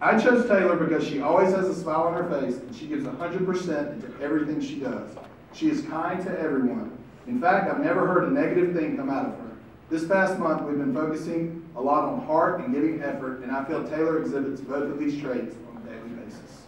I chose Taylor because she always has a smile on her face and she gives 100% into everything she does. She is kind to everyone. In fact, I've never heard a negative thing come out of her. This past month, we've been focusing a lot on heart and giving effort, and I feel Taylor exhibits both of these traits on a daily basis.